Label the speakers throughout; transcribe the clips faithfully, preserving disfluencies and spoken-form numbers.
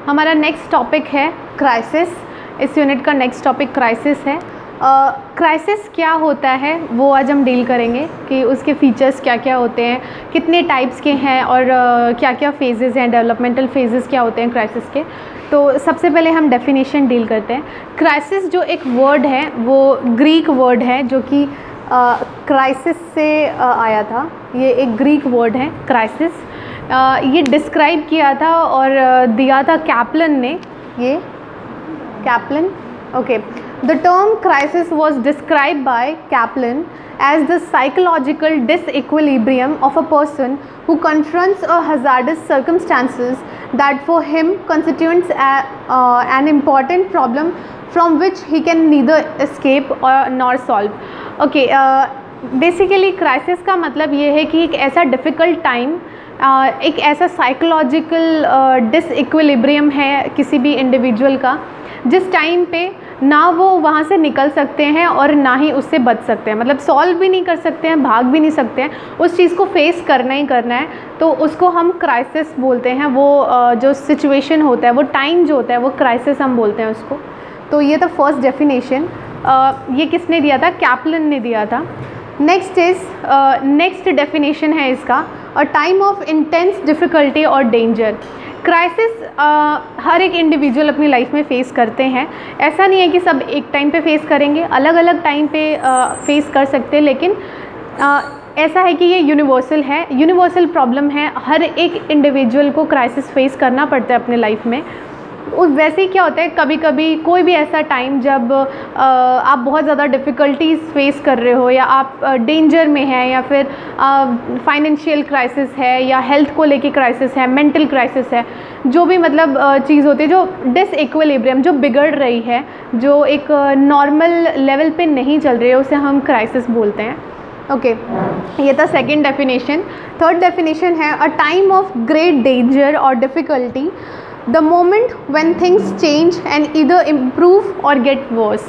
Speaker 1: हमारा next topic है crisis. इस यूनिट का नेक्स्ट टॉपिक क्राइसिस है। क्राइसिस uh, क्या होता है वो आज हम डील करेंगे कि उसके फीचर्स क्या क्या होते हैं, कितने टाइप्स के हैं और uh, क्या क्या फेजेस हैं, डेवलपमेंटल फेजेस क्या होते हैं क्राइसिस के। तो सबसे पहले हम डेफिनेशन डील करते हैं। क्राइसिस जो एक वर्ड है वो ग्रीक वर्ड है जो कि क्राइसिस uh, से uh, आया था। ये एक ग्रीक वर्ड है क्राइसिस। uh, ये डिस्क्राइब किया था और uh, दिया था कैप्लन ने। ये Caplan okay The term crisis was described by Kaplan as the psychological disequilibrium of a person who confronts a hazardous circumstances that for him constitutes a, uh, an important problem from which he can neither escape or nor solve. Okay, uh, basically crisis का मतलब ये है कि एक ऐसा difficult time, uh, एक ऐसा psychological uh, disequilibrium है किसी भी individual का, जिस टाइम पे ना वो वहाँ से निकल सकते हैं और ना ही उससे बच सकते हैं। मतलब सॉल्व भी नहीं कर सकते हैं, भाग भी नहीं सकते हैं, उस चीज़ को फेस करना ही करना है। तो उसको हम क्राइसिस बोलते हैं। वो जो सिचुएशन होता है, वो टाइम जो होता है, वो क्राइसिस हम बोलते हैं उसको। तो ये था फर्स्ट डेफिनेशन। ये किसने दिया था? कैप्लन ने दिया था। नेक्स्ट इज नेक्स्ट डेफिनेशन है इसका, a time of intense difficulty or danger. Crisis हर एक इंडिविजुअल अपनी लाइफ में फ़ेस करते हैं। ऐसा नहीं है कि सब एक टाइम पे फेस करेंगे, अलग अलग टाइम पे फेस कर सकते हैं, लेकिन आ, ऐसा है कि ये यूनिवर्सल है, यूनिवर्सल प्रॉब्लम है। हर एक इंडिविजुअल को क्राइसिस फेस करना पड़ता है अपने लाइफ में। उस वैसे ही क्या होता है, कभी कभी कोई भी ऐसा टाइम जब आ, आप बहुत ज़्यादा डिफ़िकल्टीज़ फेस कर रहे हो, या आप डेंजर में हैं, या फिर फाइनेंशियल क्राइसिस है, या हेल्थ को लेके क्राइसिस है, मेंटल क्राइसिस है, जो भी मतलब चीज़ होती है जो डिसइक्विलिब्रियम, जो बिगड़ रही है, जो एक नॉर्मल लेवल पे नहीं चल रही है, उसे हम क्राइसिस बोलते हैं। Okay okay. ये था सेकेंड डेफिनेशन। थर्ड डेफिनेशन है a time of great danger or difficulty, the moment when things change and either improve or get worse.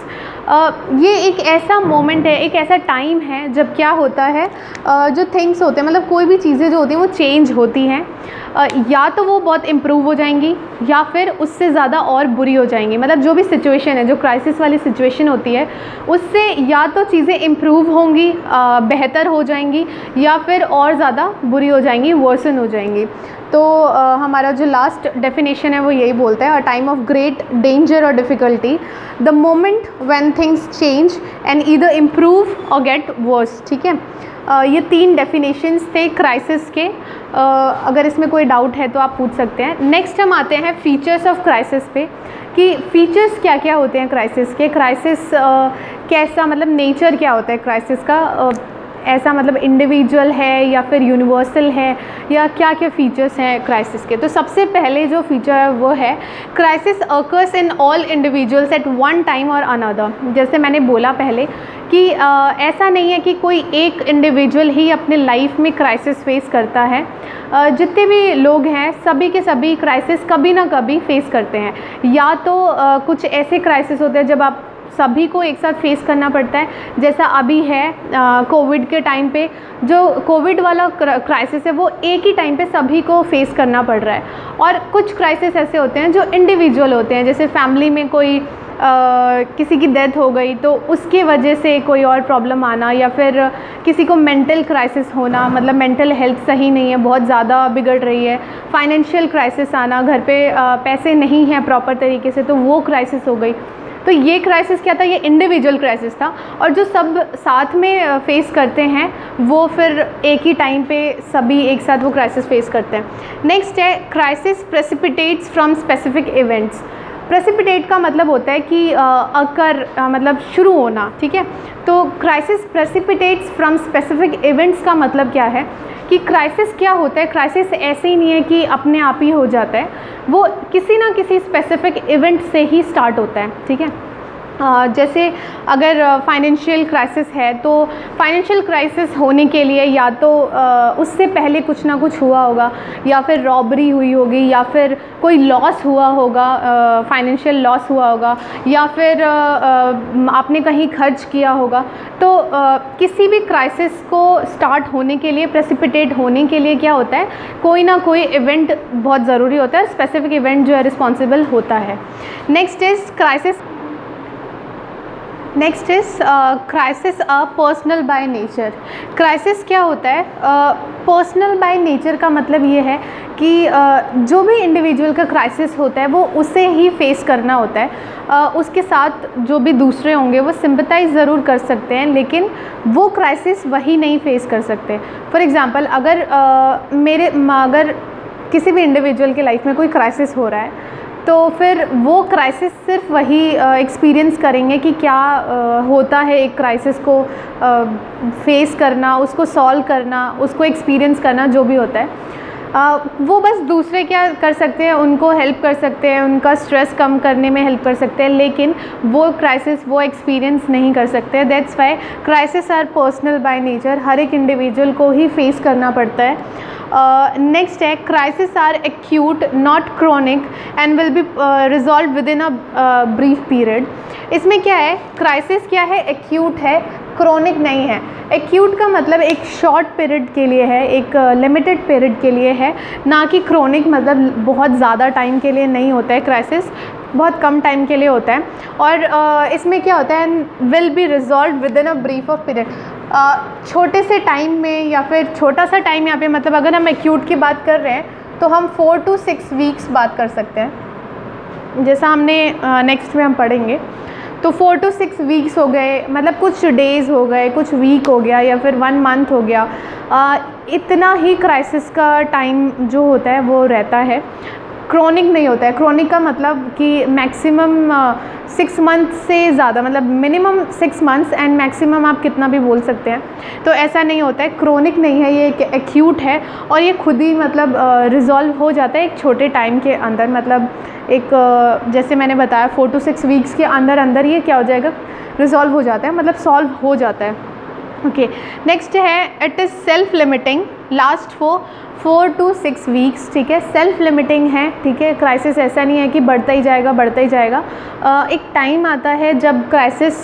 Speaker 1: ये एक ऐसा मोमेंट है, एक ऐसा टाइम है जब क्या होता है, uh, जो थिंग्स होते हैं, मतलब कोई भी चीज़ें जो होती हैं वो चेंज होती हैं। uh, या तो वो बहुत इम्प्रूव हो जाएंगी या फिर उससे ज़्यादा और बुरी हो जाएंगी। मतलब जो भी सिचुएशन है, जो क्राइसिस वाली सिचुएशन होती है, उससे या तो चीज़ें इम्प्रूव होंगी, uh, बेहतर हो जाएंगी, या फिर और ज़्यादा बुरी हो जाएंगी, वर्सन हो जाएंगी। तो uh, हमारा जो लास्ट डेफिनेशन है वो यही बोलता है, a time of great danger or difficulty, the moment when things change and either improve or get worse. ठीक है, uh, ये तीन डेफिनेशंस थे क्राइसिस के। uh, अगर इसमें कोई डाउट है तो आप पूछ सकते हैं। नेक्स्ट हम आते हैं फीचर्स ऑफ क्राइसिस पे, कि फ़ीचर्स क्या क्या होते हैं क्राइसिस के। क्राइसिस uh, कैसा, मतलब नेचर क्या होता है क्राइसिस का, uh, ऐसा मतलब इंडिविजुअल है या फिर यूनिवर्सल है, या क्या क्या फ़ीचर्स हैं क्राइसिस के। तो सबसे पहले जो फीचर है वो है crisis occurs in all individuals at one time or another. जैसे मैंने बोला पहले कि आ, ऐसा नहीं है कि कोई एक इंडिविजुअल ही अपने लाइफ में क्राइसिस फेस करता है। आ, जितने भी लोग हैं सभी के सभी क्राइसिस कभी ना कभी फेस करते हैं। या तो आ, कुछ ऐसे क्राइसिस होते हैं जब आप सभी को एक साथ फेस करना पड़ता है, जैसा अभी है कोविड के टाइम पे। जो कोविड वाला क्राइसिस है वो एक ही टाइम पे सभी को फेस करना पड़ रहा है। और कुछ क्राइसिस ऐसे होते हैं जो इंडिविजुअल होते हैं, जैसे फैमिली में कोई आ, किसी की डेथ हो गई तो उसके वजह से कोई और प्रॉब्लम आना, या फिर किसी को मेंटल क्राइसिस होना, मतलब मेंटल हेल्थ सही नहीं है, बहुत ज़्यादा बिगड़ रही है। फाइनेंशियल क्राइसिस आना, घर पे आ, पैसे नहीं हैं प्रॉपर तरीके से, तो वो क्राइसिस हो गई। तो ये क्राइसिस क्या था? ये इंडिविजुअल क्राइसिस था। और जो सब साथ में फेस करते हैं वो फिर एक ही टाइम पे सभी एक साथ वो क्राइसिस फेस करते हैं। नेक्स्ट है crisis precipitates from specific events. Precipitate का मतलब होता है कि अकर मतलब शुरू होना। ठीक है, तो crisis precipitates from specific events का मतलब क्या है कि क्राइसिस क्या होता है। क्राइसिस ऐसे ही नहीं है कि अपने आप ही हो जाता है, वो किसी ना किसी स्पेसिफिक इवेंट से ही स्टार्ट होता है। ठीक है, जैसे अगर फाइनेंशियल क्राइसिस है तो फाइनेंशियल क्राइसिस होने के लिए या तो उससे पहले कुछ ना कुछ हुआ होगा, या फिर रॉबरी हुई होगी, या फिर कोई लॉस हुआ होगा, फाइनेंशियल लॉस हुआ होगा, या फिर आपने कहीं खर्च किया होगा। तो किसी भी क्राइसिस को स्टार्ट होने के लिए, प्रेसिपिटेट होने के लिए क्या होता है, कोई ना कोई इवेंट बहुत ज़रूरी होता है, स्पेसिफिक इवेंट जो है रिस्पॉन्सिबल होता है। Next is crisis next is crisis a personal by nature. Crisis क्या होता है, पर्सनल बाय नेचर का मतलब ये है कि uh, जो भी इंडिविजुअल का क्राइसिस होता है वो उसे ही फेस करना होता है। uh, उसके साथ जो भी दूसरे होंगे वो सिंपैथाइज़ ज़रूर कर सकते हैं, लेकिन वो क्राइसिस वही नहीं फेस कर सकते। फॉर एग्ज़ाम्पल अगर uh, मेरे अगर किसी भी इंडिविजुअल की लाइफ में कोई क्राइसिस हो रहा है तो फिर वो क्राइसिस सिर्फ वही एक्सपीरियंस करेंगे कि क्या uh, होता है एक क्राइसिस को फेस uh, करना, उसको सॉल्व करना, उसको एक्सपीरियंस करना, जो भी होता है। uh, वो बस दूसरे क्या कर सकते हैं, उनको हेल्प कर सकते हैं, उनका स्ट्रेस कम करने में हेल्प कर सकते हैं, लेकिन वो क्राइसिस वो एक्सपीरियंस नहीं कर सकते। That's why crisis are personal by nature, हर एक इंडिविजुअल को ही फेस करना पड़ता है। नेक्स्ट है crisis are acute not chronic and will be resolve within a brief period. इसमें क्या है, क्राइसिस क्या है, एक्यूट है, क्रोनिक नहीं है। एक्यूट का मतलब एक शॉर्ट पीरियड के लिए है, एक लिमिटेड uh, पीरियड के लिए है, ना कि क्रोनिक मतलब बहुत ज़्यादा टाइम के लिए नहीं होता है। क्राइसिस बहुत कम टाइम के लिए होता है। और uh, इसमें क्या होता है, will be resolve within a brief of period, छोटे से टाइम में, या फिर छोटा सा टाइम यहाँ पे मतलब अगर हम एक्यूट की बात कर रहे हैं तो हम फोर टू सिक्स वीक्स बात कर सकते हैं, जैसा हमने नेक्स्ट uh, में हम पढ़ेंगे। तो फोर टू सिक्स वीक्स हो गए, मतलब कुछ डेज़ हो गए, कुछ वीक हो गया, या फिर वन मंथ हो गया, आ, इतना ही क्राइसिस का टाइम जो होता है वो रहता है, क्रोनिक नहीं होता है। क्रोनिक का मतलब कि मैक्सिमम सिक्स मंथ से ज़्यादा, मतलब minimum six months and maximum आप कितना भी बोल सकते हैं, तो ऐसा नहीं होता है। क्रोनिक नहीं है, ये एक एक्यूट है और ये खुद ही मतलब रिज़ॉल्व हो जाता है एक छोटे टाइम के अंदर। मतलब एक जैसे मैंने बताया फोर टू सिक्स वीक्स के अंदर अंदर ये क्या हो जाएगा, रिज़ॉल्व हो जाता है, मतलब सॉल्व हो जाता है। ओके, नेक्स्ट है it is self limiting, last for four to six weeks. ठीक है, सेल्फ लिमिटिंग है। ठीक है, क्राइसिस ऐसा नहीं है कि बढ़ता ही जाएगा बढ़ता ही जाएगा। आ, एक टाइम आता है जब क्राइसिस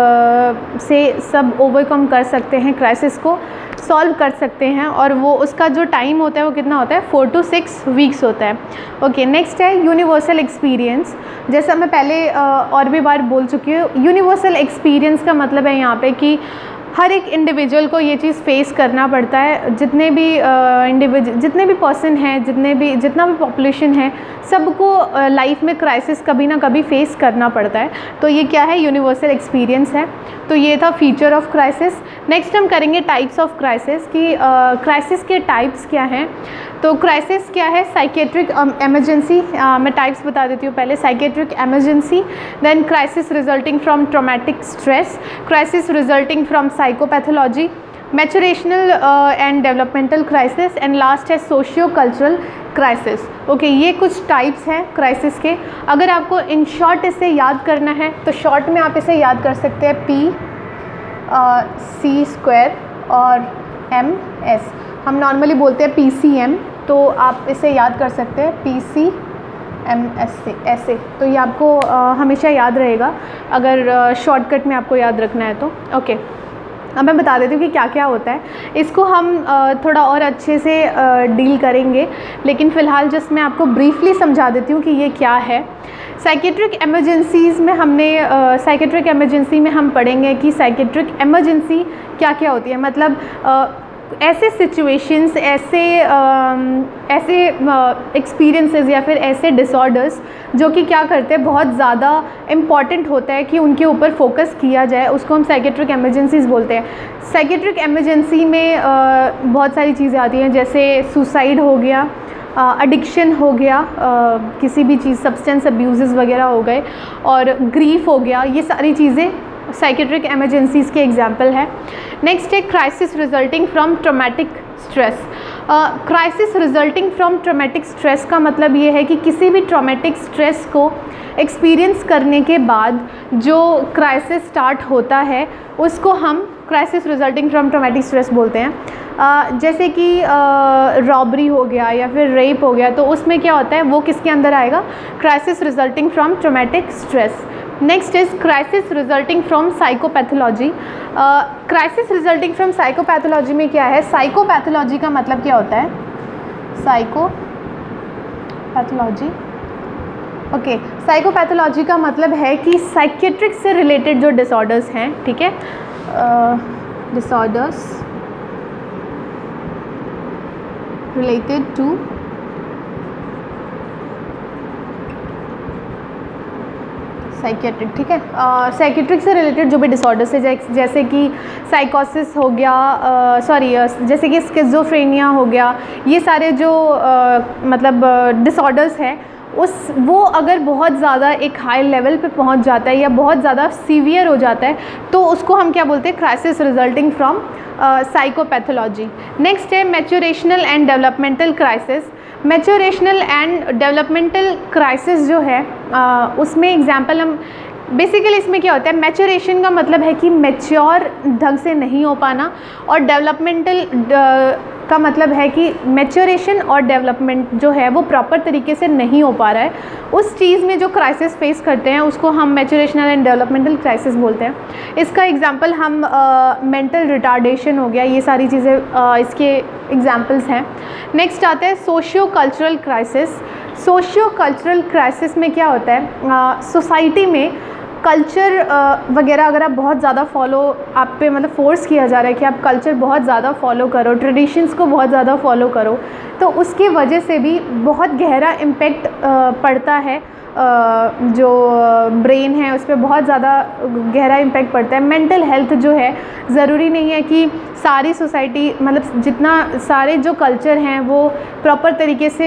Speaker 1: से सब ओवरकम कर सकते हैं, क्राइसिस को सॉल्व कर सकते हैं, और वो उसका जो टाइम होता है वो कितना होता है, फोर टू सिक्स वीक्स होता है। ओके, नेक्स्ट है यूनिवर्सल एक्सपीरियंस। जैसा मैं पहले आ, और भी बार बोल चुकी हूँ, यूनिवर्सल एक्सपीरियंस का मतलब है यहाँ पे कि हर एक इंडिविजुअल को ये चीज़ फेस करना पड़ता है। जितने भी इंडिविजुअल जितने भी पर्सन हैं, जितने भी जितना भी पॉपुलेशन है, सबको लाइफ में क्राइसिस कभी ना कभी फेस करना पड़ता है। तो ये क्या है, यूनिवर्सल एक्सपीरियंस है। तो ये था फीचर ऑफ क्राइसिस। नेक्स्ट हम करेंगे टाइप्स ऑफ क्राइसिस कि क्राइसिस के टाइप्स क्या हैं। तो क्राइसिस क्या है, साइकेट्रिक एमरजेंसी, मैं टाइप्स बता देती हूँ पहले। Psychiatric emergency, then crisis resulting from traumatic stress, crisis resulting from psychopathology, maturational and developmental crisis, and last है सोशियो कल्चरल क्राइसिस। ओके, ये कुछ टाइप्स हैं क्राइसिस के। अगर आपको इन शॉर्ट इसे याद करना है तो शॉर्ट में आप इसे याद कर सकते हैं पी सी स्क्वायर और एम एस। हम नॉर्मली बोलते हैं पी सी एम, तो आप इसे याद कर सकते हैं पी सी एम एस से ऐसे। तो ये आपको आ, हमेशा याद रहेगा अगर शॉर्टकट में आपको याद रखना है तो। ओके, अब मैं बता देती हूँ कि क्या क्या होता है। इसको हम आ, थोड़ा और अच्छे से आ, डील करेंगे, लेकिन फ़िलहाल जस्ट मैं आपको ब्रीफली समझा देती हूँ कि ये क्या है। साइकेट्रिक एमरजेंसीज़ में हमने साइकेट्रिक एमरजेंसी में हम पढ़ेंगे कि साइकेट्रिक एमरजेंसी क्या क्या होती है। मतलब आ, ऐसे सिचुएशंस, ऐसे ऐसे एक्सपीरियंसेस या फिर ऐसे डिसऑर्डर्स जो कि क्या करते हैं, बहुत ज़्यादा इम्पॉर्टेंट होता है कि उनके ऊपर फोकस किया जाए, उसको हम साइकेट्रिक एमरजेंसीज़ बोलते हैं। साइकेट्रिक एमरजेंसी में आ, बहुत सारी चीज़ें आती हैं, जैसे सुसाइड हो गया, एडिक्शन हो गया, आ, किसी भी चीज़, सब्सटेंस अब्यूज़ वगैरह हो गए, और ग्रीफ हो गया। ये सारी चीज़ें साइकेट्रिक एमरजेंसीज़ के एग्जाम्पल है। नेक्स्ट है crisis resulting from traumatic stress. Crisis resulting from traumatic stress का मतलब ये है कि किसी भी ट्रॉमेटिक स्ट्रेस को एक्सपीरियंस करने के बाद जो क्राइसिस स्टार्ट होता है उसको हम crisis resulting from traumatic stress बोलते हैं। uh, जैसे कि रॉबरी uh, हो गया या फिर रेप हो गया, तो उसमें क्या होता है, वो किसके अंदर आएगा, crisis resulting from traumatic stress. Next is crisis resulting from psychopathology. Crisis resulting from psychopathology में क्या है, साइकोपैथोलॉजी का मतलब क्या होता है, साइकोपैथोलॉजी ओके साइकोपैथोलॉजी का मतलब है कि साइकेट्रिक से रिलेटेड जो डिसऑर्डर्स हैं, ठीक है, डिसऑर्डर्स रिलेटेड टू साइकेट्रिक, ठीक है, साइकेट्रिक uh, से रिलेटेड जो भी डिसऑर्डर्स है, जैसे कि साइकोसिस हो गया, सॉरी uh, uh, जैसे कि स्किज़ोफ्रेनिया हो गया, ये सारे जो uh, मतलब डिसऑर्डर्स हैं, उस वो अगर बहुत ज़्यादा एक हाई लेवल पे पहुंच जाता है या बहुत ज़्यादा सीवियर हो जाता है, तो उसको हम क्या बोलते हैं, crisis resulting from psychopathology. Next है maturational and developmental crisis. Maturational and developmental crisis जो है uh, उसमें एग्जांपल हम बेसिकली इसमें क्या होता है, मैच्योरेशन का मतलब है कि मैच्योर ढंग से नहीं हो पाना, और डेवलपमेंटल का मतलब है कि मैच्योरेशन और डेवलपमेंट जो है वो प्रॉपर तरीके से नहीं हो पा रहा है। उस चीज़ में जो क्राइसिस फेस करते हैं उसको हम मैच्योरेशनल एंड डेवलपमेंटल क्राइसिस बोलते हैं। इसका एग्जांपल हम मेंटल रिटार्डेशन हो गया, ये सारी चीज़ें uh, इसके एग्जांपल्स हैं। नेक्स्ट आते हैं socio cultural crisis. Socio cultural crisis में क्या होता है, सोसाइटी uh, में कल्चर वगैरह अगर आप बहुत ज़्यादा फॉलो, आप पे मतलब फोर्स किया जा रहा है कि आप कल्चर बहुत ज़्यादा फॉलो करो, ट्रेडिशंस को बहुत ज़्यादा फॉलो करो, तो उसकी वजह से भी बहुत गहरा इम्पेक्ट पड़ता है, जो ब्रेन है उस पर बहुत ज़्यादा गहरा इम्पेक्ट पड़ता है। मेंटल हेल्थ जो है, ज़रूरी नहीं है कि सारी सोसाइटी, मतलब जितना सारे जो कल्चर हैं वो प्रॉपर तरीके से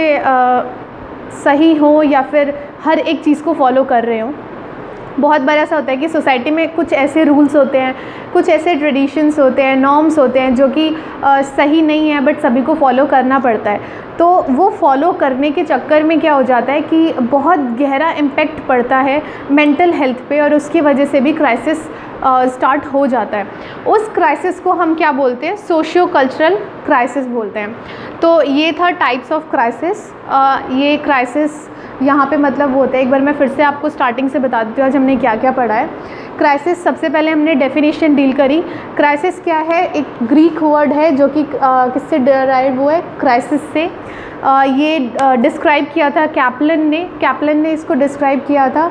Speaker 1: सही हो या फिर हर एक चीज़ को फॉलो कर रहे हों। बहुत बार ऐसा होता है कि सोसाइटी में कुछ ऐसे रूल्स होते हैं, कुछ ऐसे ट्रेडिशंस होते हैं, नॉर्म्स होते हैं जो कि सही नहीं है, बट सभी को फॉलो करना पड़ता है। तो वो फॉलो करने के चक्कर में क्या हो जाता है कि बहुत गहरा इम्पेक्ट पड़ता है मेंटल हेल्थ पे, और उसकी वजह से भी क्राइसिस स्टार्ट हो जाता है। उस क्राइसिस को हम क्या बोलते हैं, सोशियो कल्चरल क्राइसिस बोलते हैं। तो ये था टाइप्स ऑफ क्राइसिस। ये क्राइसिस यहाँ पे मतलब वो होता है, एक बार मैं फिर से आपको स्टार्टिंग से बता देती हूँ आज हमने क्या क्या पढ़ा है। क्राइसिस सबसे पहले हमने डेफिनेशन डील करी। क्राइसिस क्या है, एक ग्रीक वर्ड है जो कि किससे डिराइव हुआ है, क्राइसिस से। आ, ये डिस्क्राइब किया था कैप्लन ने कैप्लन ने इसको डिस्क्राइब किया था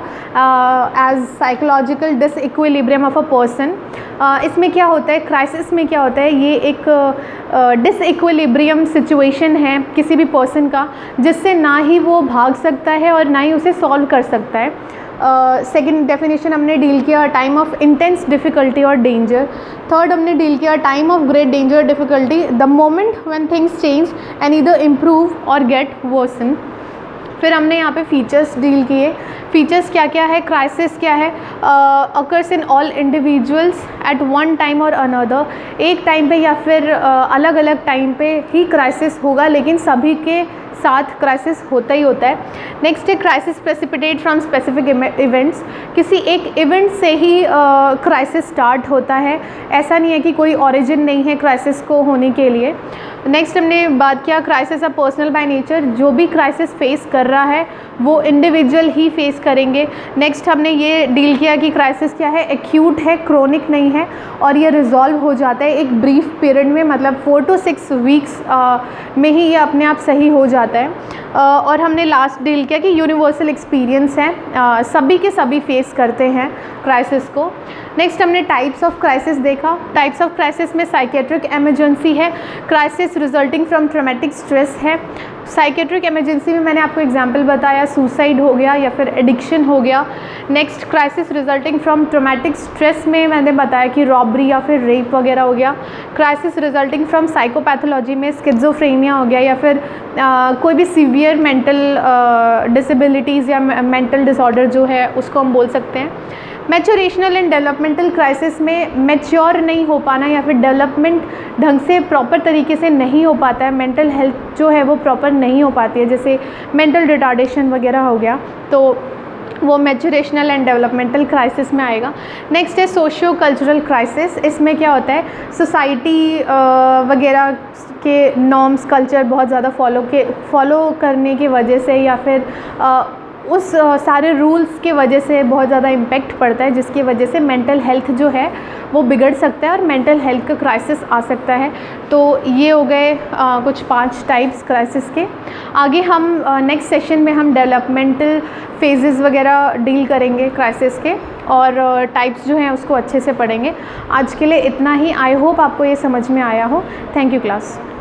Speaker 1: as psychological disequilibrium of a person. इसमें क्या होता है, क्राइसिस में क्या होता है, ये एक डिसइक्विलिब्रियम सिचुएशन है किसी भी पर्सन का, जिससे ना ही वो भाग सकता है और ना ही उसे सॉल्व कर सकता है। सेकेंड डेफिनेशन हमने डील किया time of intense difficulty or danger. Third हमने डील किया time of great danger or difficulty, the moment when things change and either improve or get worsen. फिर हमने यहाँ पे फीचर्स डील किए। फीचर्स क्या क्या है, क्राइसिस क्या है, occurs in all individuals at one time or another, एक टाइम पे या फिर uh, अलग अलग टाइम पे ही क्राइसिस होगा, लेकिन सभी के साथ क्राइसिस होता ही होता है। नेक्स्ट है crisis precipitate from specific events, किसी एक इवेंट से ही क्राइसिस uh, स्टार्ट होता है, ऐसा नहीं है कि कोई ओरिजिन नहीं है क्राइसिस को होने के लिए। नेक्स्ट हमने बात किया crisis of personal by nature, जो भी क्राइसिस फेस कर रहा है वो इंडिविजुअल ही फेस करेंगे। नेक्स्ट हमने ये डील किया कि क्राइसिस क्या है, एक्यूट है, क्रोनिक नहीं है, और ये रिजॉल्व हो जाता है एक ब्रीफ पीरियड में, मतलब फोर टू सिक्स वीक्स में ही ये अपने आप सही हो जाता है। uh, और हमने लास्ट डील किया कि यूनिवर्सल एक्सपीरियंस है, uh, सभी के सभी फेस करते हैं क्राइसिस को। नेक्स्ट हमने टाइप्स ऑफ क्राइसिस देखा। टाइप्स ऑफ क्राइसिस में साइकेट्रिक इमरजेंसी है, crisis resulting from traumatic stress है। साइकेट्रिक इमरजेंसी में मैंने आपको एग्जांपल बताया, सुसाइड हो गया या फिर एडिक्शन हो गया। Next crisis resulting from traumatic stress में मैंने बताया कि रॉबरी या फिर रेप वगैरह हो गया। क्राइसिस रिजल्टिंग फ्रॉम साइकोपैथोलॉजी में स्किज़ोफ्रेनिया हो गया या फिर कोई भी सीवियर मेंटल डिसेबिलिटीज़ या मेंटल डिसऑर्डर जो है उसको हम बोल सकते हैं। मैच्योरेशनल एंड डेवलपमेंटल क्राइसिस में मैच्योर नहीं हो पाना या फिर डेवलपमेंट ढंग से प्रॉपर तरीके से नहीं हो पाता है, मेंटल हेल्थ जो है वो प्रॉपर नहीं हो पाती है, जैसे मेंटल रिटार्डेशन वगैरह हो गया, तो वो मैच्योरेशनल एंड डेवलपमेंटल क्राइसिस में आएगा। नेक्स्ट है सोशियो कल्चरल क्राइसिस। इसमें क्या होता है, सोसाइटी वगैरह के नॉर्म्स कल्चर बहुत ज़्यादा फॉलो के फॉलो करने की वजह से या फिर आ, उस सारे रूल्स के वजह से बहुत ज़्यादा इम्पेक्ट पड़ता है, जिसकी वजह से मेंटल हेल्थ जो है वो बिगड़ सकता है और मेंटल हेल्थ का क्राइसिस आ सकता है। तो ये हो गए आ, कुछ पांच टाइप्स क्राइसिस के। आगे हम नेक्स्ट सेशन में हम डेवलपमेंटल फेजेस वगैरह डील करेंगे क्राइसिस के, और टाइप्स जो हैं उसको अच्छे से पढ़ेंगे। आज के लिए इतना ही। आई होप आपको ये समझ में आया हो। Thank you class.